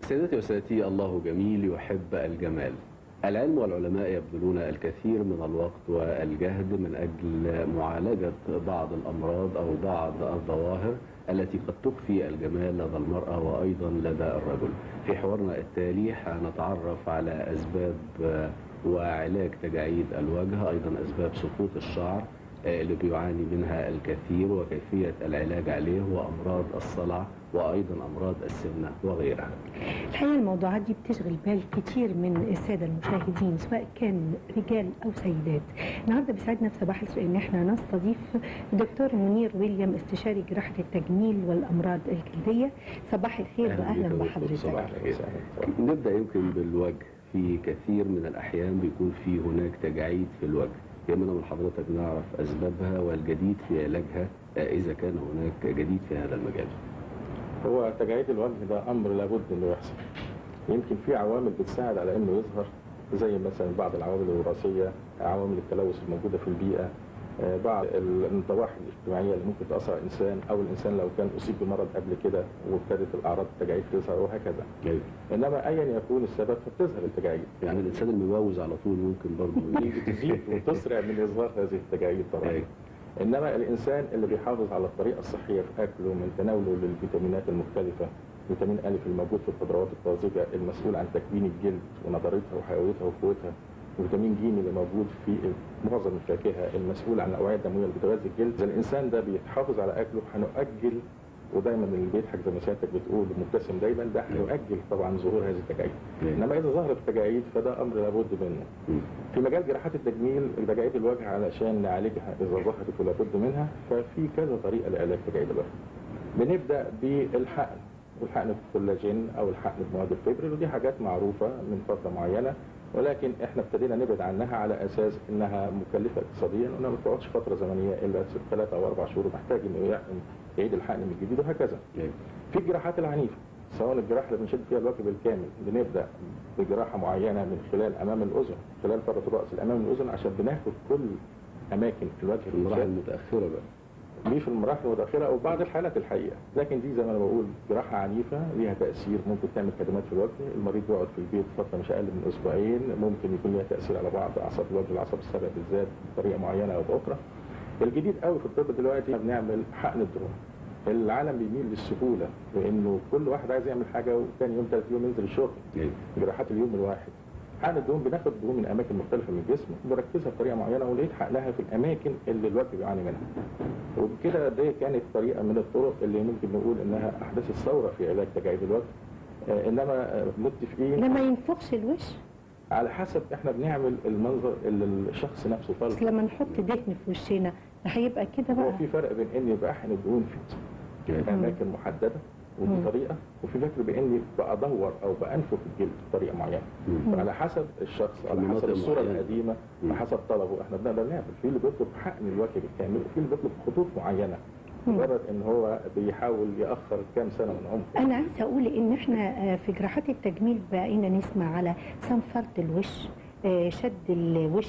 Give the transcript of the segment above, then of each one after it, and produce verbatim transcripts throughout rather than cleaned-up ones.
سيدتي وسادتي، الله جميل يحب الجمال. العلم والعلماء يبذلون الكثير من الوقت والجهد من أجل معالجة بعض الأمراض أو بعض الظواهر التي قد تخفي الجمال لدى المرأة وأيضا لدى الرجل. في حوارنا التالي هنتعرف على أسباب وعلاج تجاعيد الوجه، أيضا أسباب سقوط الشعر اللي بيعاني منها الكثير وكيفية العلاج عليه، وأمراض الصلع وأيضا أمراض السمنة وغيرها. الحقيقة الموضوعات دي بتشغل بال كتير من السادة المشاهدين سواء كان رجال أو سيدات. النهارده بيسعدنا في صباح السوق إن احنا نستضيف الدكتور منير ويليام، استشاري جراحة التجميل والأمراض الجلدية. صباح الخير وأهلا بحضرتك. صباح الخير. نبدأ يمكن بالوجه. في كثير من الأحيان بيكون في هناك تجاعيد في الوجه، يهمنا من حضرتك نعرف أسبابها والجديد في علاجها إذا كان هناك جديد في هذا المجال. هو تجاعيد الوجه ده أمر لابد إنه يحصل. يمكن في عوامل بتساعد على إنه يظهر، زي مثلا بعض العوامل الوراثية، عوامل التلوث الموجودة في البيئة، بعض الانطباع الاجتماعية اللي ممكن تأثر على الإنسان، أو الإنسان لو كان أصيب بمرض قبل كده وابتدت الأعراض التجاعيد تظهر وهكذا. أيوة. إنما أيا يكون السبب فبتظهر التجاعيد. يعني الإنسان المبوز على طول ممكن برضه تزيد وتسرع من إظهار هذه التجاعيد طبعا. أيوة. إنما الإنسان اللي بيحافظ على الطريقة الصحية في أكله، من تناوله للفيتامينات المختلفة، فيتامين أ الموجود في الخضروات الطازجة المسؤول عن تكوين الجلد ونضارتها وحيويتها وقوتها، وفيتامين ج اللي موجود في معظم الفاكهه المسؤول عن الاوعيه الدمويه اللي بتغذي الجلد. اذا الانسان ده بيحافظ على اكله هنؤجل، ودايما اللي بيضحك زي ما سيادتك بتقول مبتسم دايما، ده هنؤجل طبعا ظهور هذه التجاعيد. انما اذا ظهرت التجاعيد فده امر لابد منه. في مجال جراحات التجميل، تجاعيد الوجه علشان نعالجها اذا ظهرت ولابد منها، ففي كذا طريقه لعلاج تجاعيد الوجه. بنبدا بالحقن، والحقن بالكولاجين او الحقن بمواد الفبريل، ودي حاجات معروفه من فتره معينه، ولكن احنا ابتدينا نبعد عنها على اساس انها مكلفه اقتصاديا، وانها ما بتقعدش فتره زمنيه الا ثلاثة او اربع شهور، محتاج انه يحقن يعيد الحقن من جديد وهكذا. في الجراحات العنيفه، سواء الجراحه اللي بنشد فيها الوجه بالكامل، بنبدا بجراحه معينه من خلال امام الاذن، خلال فتره الراس الامام الاذن، عشان بناخد كل اماكن في الوجه. في المراحل المتاخره بقى. دي في المراحل المتاخره او بعض الحالات الحقيقه، لكن دي زي ما انا بقول جراحه عنيفه ليها تاثير، ممكن تعمل كدمات في الوجه، المريض يقعد في البيت فتره مش اقل من اسبوعين، ممكن يكون ليها تاثير على بعض اعصاب الوجه، العصب السابع بالذات بطريقه معينه او باخرى. الجديد قوي في الطب دلوقتي بنعمل حقن الدهون. العالم بيميل للسهوله، لانه كل واحد عايز يعمل حاجه وثاني يوم ثالث يوم ينزل الشغل. جراحات اليوم الواحد. حقن الدهون بناخد دهون من اماكن مختلفه من الجسم، بنركزها بطريقه معينه ولقيت حقنها في الاماكن اللي الوجه بيعاني منها. وبكده دي كانت طريقه من الطرق اللي ممكن نقول انها احدثت ثوره في علاج تجاعيد الوجه. آه انما آه متفقين لما ينفخش الوش على حسب احنا بنعمل المنظر اللي الشخص نفسه طالبه. بس لما نحط دهن في وشنا هيبقى كده بقى. هو في فرق بين اني بحقن الدهون في اماكن محدده وبطريقه، وفي فكر باني بادور او بانفخ الجلد بطريقه معينه. فعلى حسب الشخص، على حسب الصوره القديمه، على حسب طلبه احنا بنقدر نعمل. في اللي بيطلب حقن الوجه بالكامل، وفي اللي بيطلب خطوط معينه، مجرد ان هو بيحاول ياخر كام سنه من عمره. انا عايزه اقول ان احنا في جراحات التجميل بقينا نسمع على صنفره الوش، شد الوش،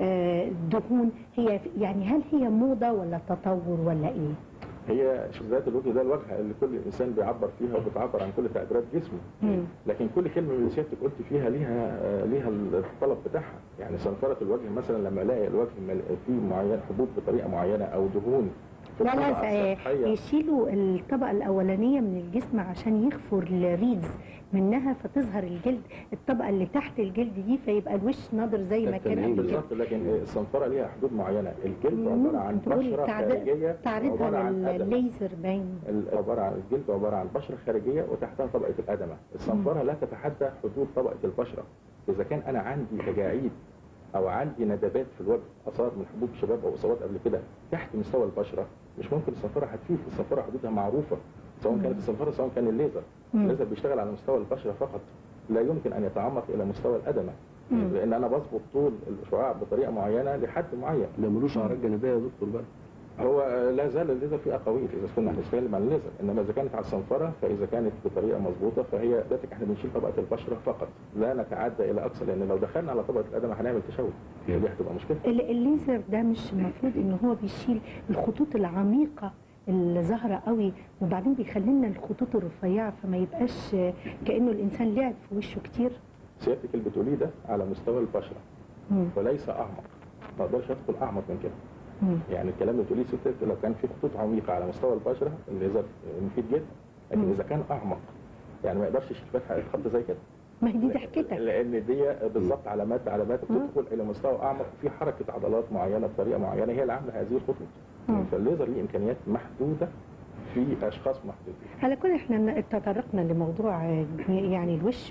الدهون. هي يعني هل هي موضه ولا تطور ولا ايه؟ هي ذات الوجه ده الوجه اللي كل انسان بيعبر فيها وبتعبر عن كل تعبيرات جسمه. مم. لكن كل كلمه من سيادتك قلت فيها ليها ليها الطلب بتاعها. يعني صنفره الوجه مثلا لما الاقي الوجه فيه معين حبوب بطريقه معينه او دهون، لا لا يشيلوا الطبقه الاولانيه من الجسم عشان يخفوا الريدز منها فتظهر الجلد، الطبقه اللي تحت الجلد دي فيبقى الوش ناضر زي ما كان قبل كده. بالظبط، لكن الصنفره ليها حدود معينه. الجلد عباره عن بشره خارجيه تعرضها للليزر باين. عباره عن الجلد عباره عن بشره خارجيه وتحتها طبقه الادمه. الصنفره لا تتحدى حدود طبقه البشره. اذا كان انا عندي تجاعيد او عندي ندبات في الوجه، اثار من حبوب شباب او اصابات قبل كده تحت مستوى البشره، مش ممكن الصنفره هتفيد. الصنفره حدودها معروفه، سواء كانت الصنفره سواء كان الليزر. الليزر بيشتغل على مستوى البشره فقط، لا يمكن ان يتعمق الى مستوى الادمه، لان انا بظبط طول الشعاع بطريقه معينه لحد معين. ده ملوش اعراض جانبيه يا دكتور بقى؟ هو لا زال الليزر فيه اقاويل اذا كنا هنتكلم عن الليزر، انما اذا كانت على الصنفره فاذا كانت بطريقه مظبوطه فهي ذاتك احنا بنشيل طبقه البشره فقط، لا نتعدى الى اقصى، لان لو دخلنا على طبقه الادمه هنعمل تشوه، دي هتبقى مشكله. الليزر ده مش المفروض ان هو بيشيل الخطوط العميقه الظاهره قوي، وبعدين بيخلي لنا الخطوط الرفيعه فما يبقاش كانه الانسان لعب في وشه كتير. سيادتك اللي بتقوليه ده على مستوى البشره وليس اعمق، ما اقدرش ادخل اعمق من كده. مم. يعني الكلام اللي بتقوليه ستات لو كان في خطوط عميقه على مستوى البشره الليزر مفيد جدا، لكن مم. اذا كان اعمق يعني ما يقدرش يفتح خط زي كده. ما هي دي ضحكتك، لان دي بالظبط علامات علامات بتدخل الى مستوى اعمق في حركه عضلات معينه بطريقه معينه هي اللي عامله هذه الخطوط. فالليزر ليه امكانيات محدوده في اشخاص محدودين. على كل احنا تطرقنا لموضوع يعني الوش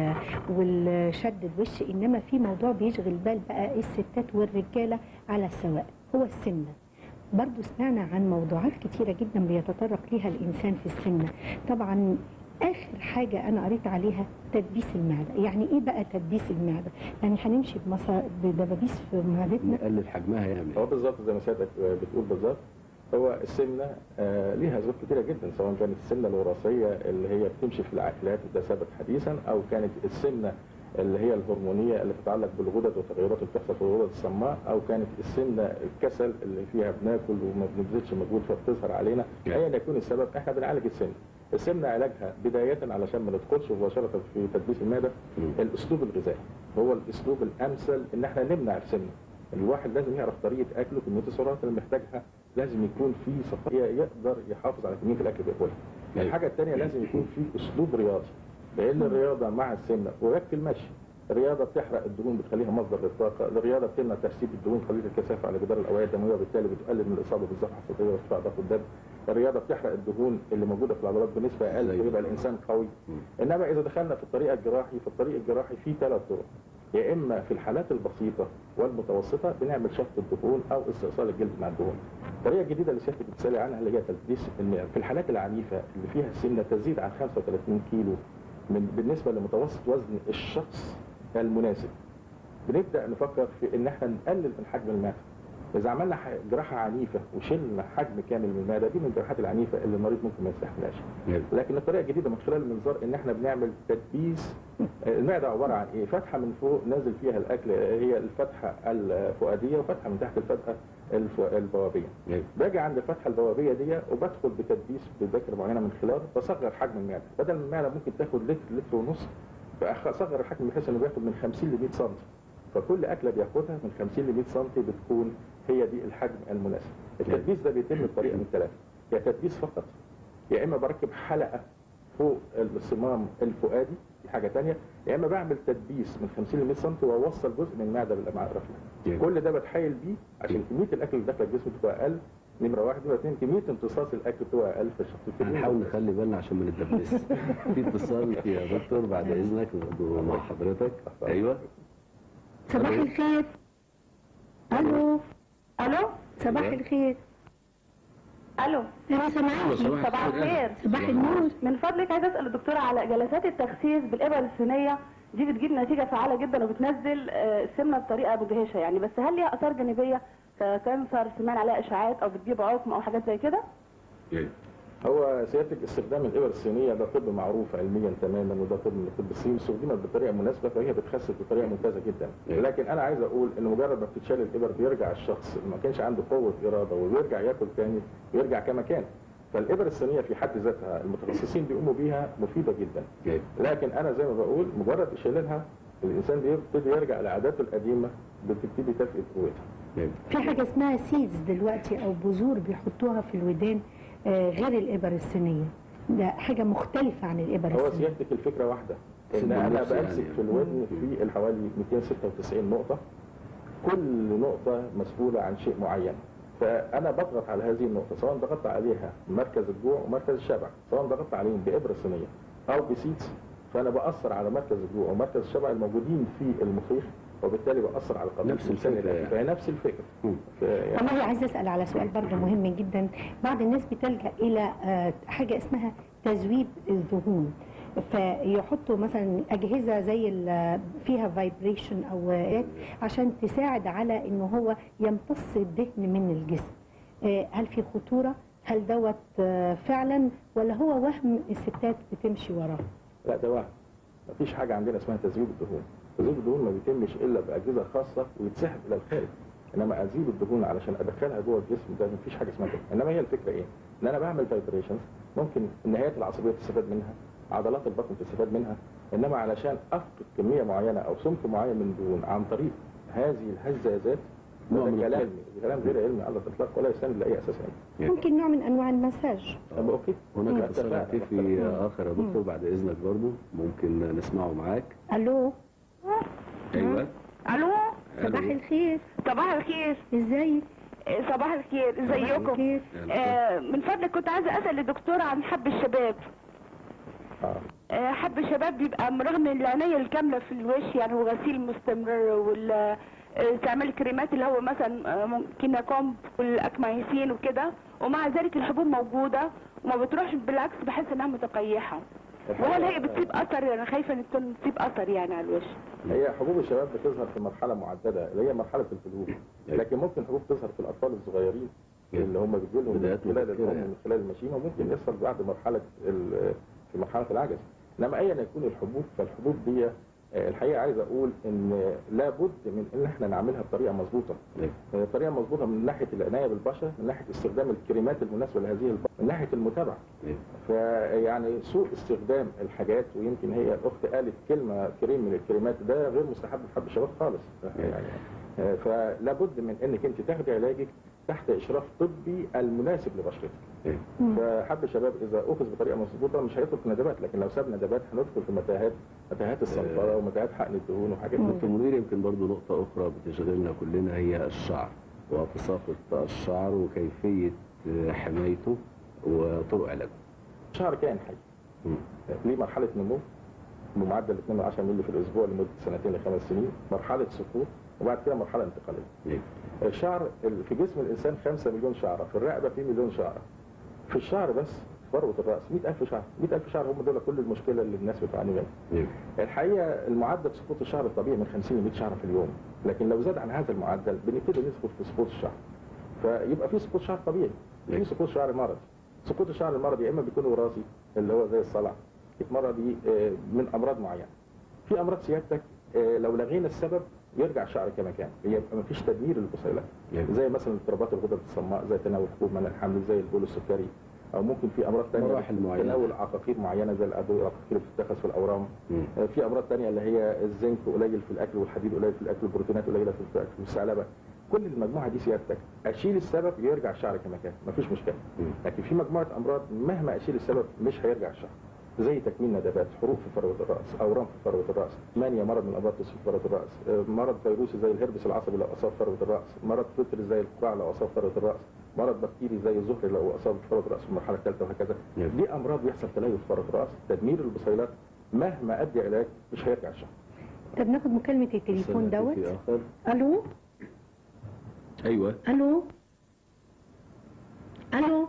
والشد الوش، انما في موضوع بيشغل بال بقى الستات والرجاله على السواء، هو السمنه. برضو سمعنا عن موضوعات كتيره جدا بيتطرق ليها الانسان في السمنه. طبعا اخر حاجه انا قريت عليها تدبيس المعده. يعني ايه بقى تدبيس المعده؟ يعني هنمشي بمصا... بدبابيس في معدتنا نقلل حجمها يعني. هو بالظبط زي ما سيادتك بتقول بالظبط. هو السمنه آه ليها اسباب كتيره جدا، سواء كانت السمنه الوراثيه اللي هي بتمشي في العائلات وده ثابت حديثا، او كانت السمنه اللي هي الهرمونيه اللي بتتعلق بالغدد والتغيرات اللي بتحصل في الغدد الصماء، او كانت السمنه الكسل اللي فيها بناكل وما بنبذلش مجهود فبتظهر علينا. ايا يكون السبب احنا بنعالج السمنه. السمنه علاجها بدايه علشان ما ندخلش مباشره في تدبيس المعده، الاسلوب الغذائي هو الاسلوب الامثل ان احنا نمنع السمنه. الواحد لازم يعرف طريقه اكله، كميه السعرات اللي محتاجها، لازم يكون في صفائيه يقدر يحافظ على كميه الاكل اللي بياكلها. الحاجه الثانيه لازم يكون في اسلوب رياضي، لان الرياضه مع السمنه ويكفي المشي. الرياضه بتحرق الدهون بتخليها مصدر للطاقه، الرياضه بتمنع ترسيب الدهون قليله الكثافه على جدار الاوعيه الدمويه وبالتالي بتقلل من الاصابه بالزحمه الصدريه وارتفاع ضغط الدم. الرياضه بتحرق الدهون اللي موجوده في العضلات بنسبه اقل فيبقى الانسان قوي. انما اذا دخلنا في الطريقه الجراحي، في الطريق الجراحي في ثلاث طرق. يا اما في الحالات البسيطه والمتوسطه بنعمل شفط الدهون او استئصال الجلد مع الدهون. الطريقه الجديده اللي سيادتك بتسالي عنها اللي هي تدبيس المعده. في الحالات العنيفه اللي فيها السمنه تزيد عن خمسة وثلاثين كيلو من بالنسبه لمتوسط وزن الشخص المناسب، بنبدا نفكر في ان احنا نقلل من حجم المعده. اذا عملنا جراحه عنيفه وشلنا حجم كامل من المعده، دي من الجراحات العنيفه اللي المريض ممكن ما يستحملهاش. لكن الطريقه الجديده من خلال المنظار ان احنا بنعمل تدبيس. المعده عباره عن ايه؟ فتحه من فوق نازل فيها الاكل، هي الفتحه الفؤاديه، وفتحه من تحت الفتحه البوابيه. باجي عند الفتحه البوابيه دي وبدخل بتدبيس بذكر معينه من خلال بصغر حجم المعده، بدل ما المعده ممكن تاخد لتر لتر ونص، فاصغر الحجم بحيث انه بياخد من خمسين ل مئة سم. فكل اكله بياخدها من خمسين ل مئة سم بتكون هي دي الحجم المناسب. التدبيس ده بيتم بطريقه من ثلاثه، يا تدبيس فقط، يا اما بركب حلقه فوق الصمام الفؤادي، دي حاجه ثانيه، يا اما بعمل تدبيس من خمسين ل مئة سم واوصل جزء من المعده بالامعاء الرفيعه. كل ده بتحايل بيه عشان كميه الاكل اللي داخل الجسم تبقى اقل. نمره واحد، نمره اثنين، كميه امتصاص الاكل بتبقى اقل في الشخص. هنحاول نخلي بالنا عشان ما نتدبس. في اتصال يا دكتور بعد اذنك مع حضرتك. ايوه صباح الخير. الو الو صباح الخير. الو انا سامعاكي. صباح الخير. صباح النور. من فضلك عايزه اسال الدكتوره على جلسات التخسيس بالابر الصينيه، دي بتجيب نتيجه فعاله جدا وبتنزل السمنه بطريقه مدهشه يعني، بس هل ليها اثار جانبيه ككانسر سمعنا عليها اشاعات او بتجيب عقم او حاجات زي كده؟ هو سيادتك استخدام الابر الصينيه ده طب معروف علميا تماما، وده طب من الطب الصيني، استخدمت بطريقه مناسبه فهي بتخسس بطريقه ممتازه جدا. لكن انا عايز اقول ان مجرد ما بتتشال الابر بيرجع الشخص ما كانش عنده قوه اراده ويرجع ياكل تاني ويرجع كما كان. فالابر الصينيه في حد ذاتها المتخصصين بيقوموا بيها مفيده جدا. لكن انا زي ما بقول مجرد اشيلها الانسان بيبتدي يرجع لعاداته القديمه، بتبتدي تفقد قوتها. في حاجه اسمها سيدز دلوقتي او بذور بيحطوها في الودان غير الابر الصينيه، ده حاجه مختلفه عن الابر الصينيه. هو سيادتك الفكره واحده، ان انا بمسك في الودن في حوالي مئتين وستة وتسعين نقطه، كل نقطه مسؤوله عن شيء معين، فانا بضغط على هذه النقطه، سواء ضغطت عليها مركز الجوع ومركز الشبع، سواء ضغطت عليهم بابره صينيه او بسيتس، فانا باثر على مركز الجوع ومركز الشبع الموجودين في المخيخ، وبالتالي بأثر على قضية نفس الفكرة. فهي نفس الفكرة. يعني أنا عايزة أسأل على سؤال برضه مهم جدا. بعض الناس بتلجأ إلى حاجة اسمها تذويب الدهون، فيحطوا مثلا أجهزة زي فيها فايبريشن أو عشان تساعد على إنه هو يمتص الدهن من الجسم. هل في خطورة؟ هل دوت فعلا ولا هو وهم الستات بتمشي وراه؟ لا ده وهم. مفيش حاجة عندنا اسمها تذويب الدهون. تذويب الدهون ما بيتمش الا باجهزه خاصه ويتسحب الى الخارج، انما ازيل الدهون علشان ادخلها جوه الجسم ده مفيش حاجه اسمها كده. انما هي الفكره ايه؟ ان انا بعمل فايبريشنز ممكن النهايات العصبيه تستفاد منها، عضلات البطن تستفاد منها، انما علشان افقد كميه معينه او سمك معين من الدهون عن طريق هذه الهزازات ده كلام علمي، كلام غير علمي على الاطلاق ولا يستند لاي اساس علمي. ممكن نوع من انواع المساج. طب اوكي. هناك اتصال هاتفي اخر يا دكتور بعد اذنك برضه ممكن نسمعه معاك. الو. ايوه. الو. صباح الخير. صباح الخير. ازيك؟ صباح الخير، ازيكم؟ آه من فضلك كنت عايزه اسال الدكتور عن حب الشباب. اه آه حب الشباب بيبقى رغم العنايه الكامله في الوش يعني وغسيل مستمر وال استعمال الكريمات اللي هو مثلا ممكن كومب والاكمايسين وكده، ومع ذلك الحبوب موجوده وما بتروحش، بالعكس بحس انها متقيحه. وهل هي بتسيب اثر؟ انا خايفه ان تكون بتسيب اثر يعني على الوش. هي حبوب الشباب بتظهر في مرحله معدده اللي هي مرحله البلوغ، لكن ممكن حبوب تظهر في الاطفال الصغيرين اللي هم بيجوا لهم من خلال الام من خلال المشيمه، وممكن يحصل بعد مرحله في مرحله العجز. انما ايا يكون الحبوب فالحبوب دي الحقيقه عايز اقول ان لابد من ان احنا نعملها بطريقه مظبوطه. طريقه مظبوطه من ناحيه العنايه بالبشره، من ناحيه استخدام الكريمات المناسبه لهذه البشره، من ناحيه المتابعه. فيعني سوء استخدام الحاجات، ويمكن هي الاخت قالت كلمه كريم من الكريمات ده غير مستحب في حب الشباب خالص. يعني فلابد من انك انت تاخدي علاجك تحت اشراف طبي المناسب لبشرتك. فحب الشباب اذا اخذ بطريقه مظبوطه مش هيدخل في ندبات، لكن لو ساب ندبات هندخل في متاهات متاهات الصنفره ومتاهات حقن الدهون وحاجات. دكتور منير، يمكن برضه نقطه اخرى بتشغلنا كلنا هي الشعر وتساقط الشعر وكيفيه حمايته وطرق علاجه. الشعر كائن حي ليه مرحله نمو بمعدل اثنين من عشرة مللي في الاسبوع لمده سنتين لخمس سنين، مرحله سقوط، وبعد كده مرحله انتقاليه. الشعر في جسم الانسان خمسة مليون شعره، في الرقبه في مليون شعره. في الشعر بس فروه الراس مئة ألف شعر، مئة ألف شعر هم دول كل المشكله اللي الناس بتعاني منها. الحقيقه المعدل سقوط الشعر الطبيعي من خمسين ل مئة شعره في اليوم، لكن لو زاد عن هذا المعدل بنبتدي ندخل في سقوط الشعر. فيبقى في سقوط شعر طبيعي، في سقوط شعر مرضي. سقوط الشعر المرضي يا اما بيكون وراثي اللي هو زي الصلع، مرضي من امراض معينه. في امراض سيادتك لو لغينا السبب يرجع الشعر كما كان، يبقى ما فيش تدمير للبصيلات، زي مثلا اضطرابات الغدد الصماء، زي تناول حبوب منع الحمل، زي البول السكري، او ممكن في امراض ثانيه تناول عقاقير معينه زي الادويه العقاقير اللي بتتخذ في الاورام. مم. في امراض ثانيه اللي هي الزنك قليل في الاكل والحديد قليل في الاكل والبروتينات قليله في الاكل والثعلبه. كل المجموعه دي سيادتك اشيل السبب يرجع الشعر كما كان، ما فيش مشكله. مم. لكن في مجموعه امراض مهما اشيل السبب مش هيرجع الشعر، زي تكميل ندبات، حروق في فروه الراس، اورام في فروه الراس، مانيا مرض من الامراض تصيب فروه الراس، مرض فيروسي زي الهربس العصبي لو اصاب فروه الراس، مرض فطري زي القراع لو اصاب فروه الراس، مرض بكتيري زي الزهري لو اصاب فروه الراس في المرحله الثالثه وهكذا. دي امراض بيحصل تليف في فروه الراس، تدمير البصيلات، مهما ادي علاج مش هيرجع الشعر. طب ناخد مكالمه التليفون دوت. الو. ايوه. الو. الو.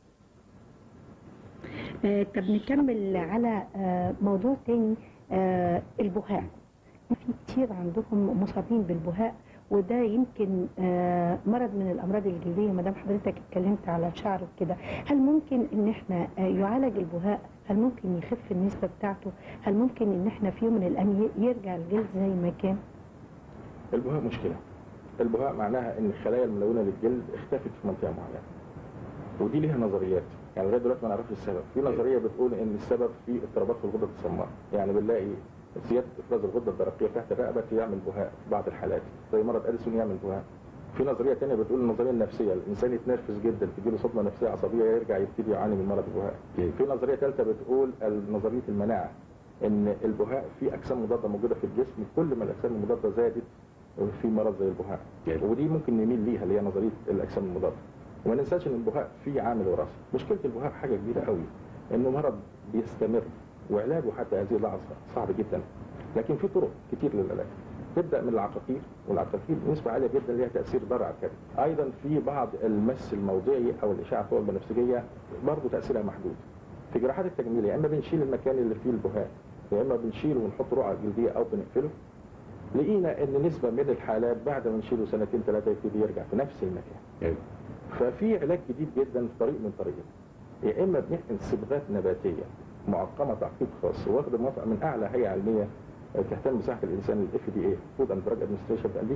آه، طب نكمل على آه، موضوع تاني، آه، البهاء. في كتير عندهم مصابين بالبهاء، وده يمكن آه، مرض من الامراض الجلديه. ما دام حضرتك اتكلمت على الشعر وكده، هل ممكن ان احنا آه، يعالج البهاء؟ هل ممكن يخف النسبه بتاعته؟ هل ممكن ان احنا في يوم من الايام يرجع الجلد زي ما كان؟ البهاء مشكله. البهاء معناها ان الخلايا الملونه للجلد اختفت في منطقه معينه، ودي ليها نظريات. يعني لغايه دلوقتي ما نعرفش السبب. في نظريه بتقول ان السبب في اضطرابات في الغده الصماء، يعني بنلاقي زياده افراز الغده الدرقيه تحت الرقبه يعمل بهاء في بعض الحالات، زي مرض اديسون يعمل بهاء. في نظريه ثانيه بتقول النظريه النفسيه، الانسان يتنرفز جدا تجي له صدمه نفسيه عصبيه يرجع يبتدي يعاني من مرض البهاء. في نظريه ثالثه بتقول نظريه المناعه، ان البهاء في اجسام مضاده موجوده في الجسم، كل ما الاجسام المضاده زادت في مرض زي البهاء، ودي ممكن نميل ليها اللي هي نظريه الاجسام المضاده. وما ننساش ان البهاء فيه عامل وراثي. مشكله البهاء حاجه كبيره قوي، انه مرض بيستمر وعلاجه حتى هذه اللحظه صعب جدا، لكن في طرق كتير للعلاج. تبدا من العقاقير، والعقاقير نسبه عاليه جدا ليها تاثير ضار على الكبد. ايضا في بعض المس الموضعي او الاشعه فوق البنفسجيه برضه تاثيرها محدود. في جراحات التجميل يا اما بنشيل المكان اللي فيه البهاء، يا اما بنشيله ونحط رقعه جلديه او بنقفله. لقينا ان نسبه من الحالات بعد ما نشيله سنتين ثلاثه يبتدي يرجع في نفس المكان. ففي علاج جديد جدا في طريق من طريقين، يا اما بنحقن صبغات نباتيه معقمه تعقيم خاص واخد موافقه من اعلى هيئه علميه تهتم بصحه الانسان، الاف دي اي، فود اند دراج ادمنستريشن في امريكا،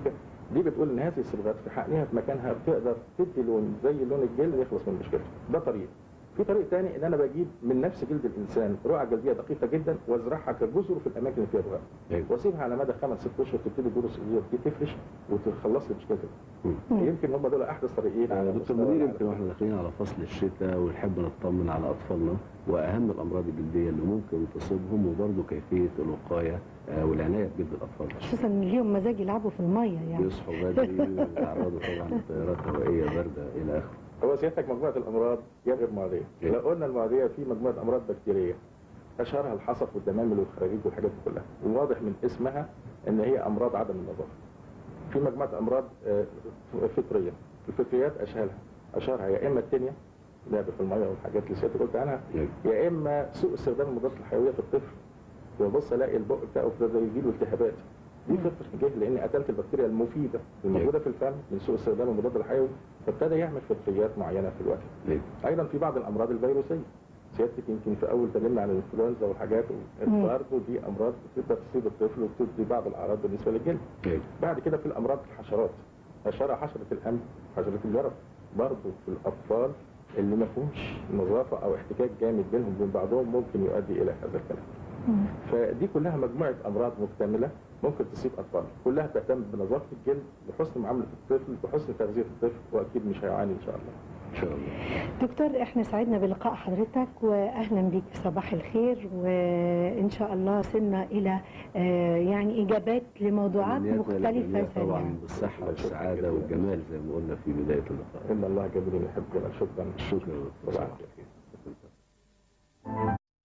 دي بتقول ان هذه الصبغات في حقنها في مكانها بتقدر تدي لون زي لون الجلد يخلص من مشكلته. ده طريق. في طريق تاني ان انا بجيب من نفس جلد الانسان رقعه جلديه دقيقه جدا وازرعها كجزر في الاماكن اللي فيها بغاء. أيوة. واسيبها على مدى خمس ست اشهر تبتدي الجذور الصغيره دي تفرش وتخلص لي مشكلتها. يمكن هم دول احدث طريقين على دكتور منير، يمكن واحنا داخلين على فصل الشتاء ونحب نطمن على اطفالنا واهم الامراض الجلديه اللي ممكن تصيبهم وبرضه كيفيه الوقايه والعنايه بجلد الاطفال. خصوصا ان اليوم مزاج يلعبوا في الميه يعني. يصحوا بدري ويتعرضوا طبعا لتيارات هوائيه بارده الى اخره. هو سيادتك مجموعه الامراض هي غير معديه. لو قلنا المعديه في مجموعه امراض بكتيريه اشهرها الحصف والدمامل والخراجيج والحاجات دي كلها، وواضح من اسمها ان هي امراض عدم النظافه. في مجموعه امراض فطريه، الفطريات اشهرها اشهرها يا اما التنيا لعب في الميه والحاجات اللي سيادتك قلت عنها، يا اما سوء استخدام المضادات الحيويه في الطفل، وبص الاقي البق بتاعه ابتدى يجي له التهابات. دي فطر جه لان قتلت البكتيريا المفيده الموجوده في الفم من سوء استخدام المضاد الحيوي، فابتدى يعمل فطريات معينه في الوقت. ايضا في بعض الامراض الفيروسيه، سيادتك يمكن في اول كلمنا عن الانفلونزا والحاجات، برضه دي امراض بتقدر تصيب الطفل وبتدي بعض الاعراض بالنسبه للجلد. بعد كده في الامراض الحشرات، اشهرها حشره الانف، حشره الجرب، برضه في الاطفال اللي ما فيهمش نظافه او احتكاك جامد بينهم وبين بعضهم ممكن يؤدي الى هذا الكلام. فدي كلها مجموعه امراض مكتمله ممكن تصيب اطفال، كلها تهتم بنظافه الجلد، بحسن معامله الطفل، بحسن تغذيه الطفل، واكيد مش هيعاني ان شاء الله. ان شاء الله. دكتور، احنا سعدنا بلقاء حضرتك واهلا بك في صباح الخير، وان شاء الله وصلنا الى يعني اجابات لموضوعات مختلفه طبعا بالصحه والسعاده والجمال زي ما قلنا في بدايه اللقاء. ان الله جميل يحب الجمال. شكرا. شكرا.